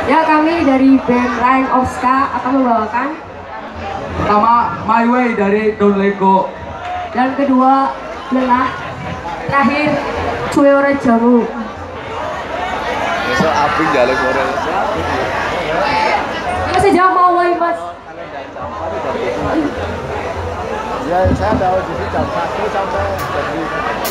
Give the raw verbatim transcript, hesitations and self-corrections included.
Ya, kami dari band Rain of Ska akan membawakan pertama My Way dari Don't Let Go, dan kedua Lelah, terakhir Cuy Ora Jamu. Besok abing jaluk orang. Masih jam mau wae, Mas. Ya saya tahu di jam satu sampai jam lima.